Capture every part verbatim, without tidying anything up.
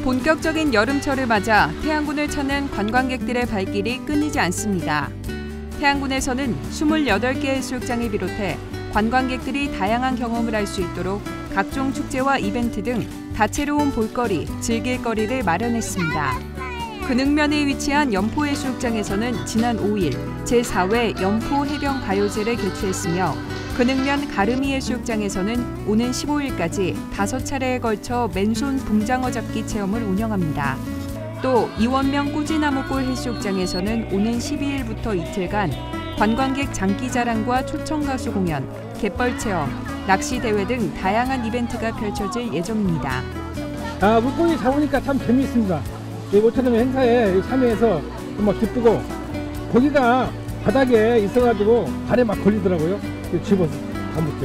본격적인 여름철을 맞아 태안군을 찾는 관광객들의 발길이 끊이지 않습니다. 태안군에서는 스물여덟 개 해수욕장을 비롯해 관광객들이 다양한 경험을 할 수 있도록 각종 축제와 이벤트 등 다채로운 볼거리, 즐길거리를 마련했습니다. 근흥면에 위치한 연포해수욕장에서는 지난 오 일 제사 회 연포해병가요제를 개최했으며 근흥면 가르미해수욕장에서는 오는 십오 일까지 다섯 차례에 걸쳐 맨손 붕장어 잡기 체험을 운영합니다. 또 이원명 꾸지나무골 해수욕장에서는 오는 십이 일부터 이틀간 관광객 장기자랑과 초청가수 공연, 갯벌 체험, 낚시 대회 등 다양한 이벤트가 펼쳐질 예정입니다. 아, 물고기 잡으니까 참 재미있습니다. 이 모처럼 행사에 참여해서 정말 기쁘고 고기가 바닥에 있어가지고 발에 막 걸리더라고요. 집어서 담을게요.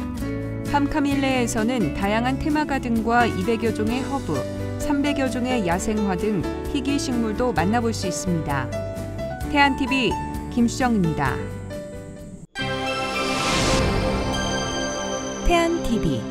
함카밀레에서는 다양한 테마가든과 이백여 종의 허브, 삼백여 종의 야생화 등 희귀 식물도 만나볼 수 있습니다. 태안티비 김수정입니다. 태안티비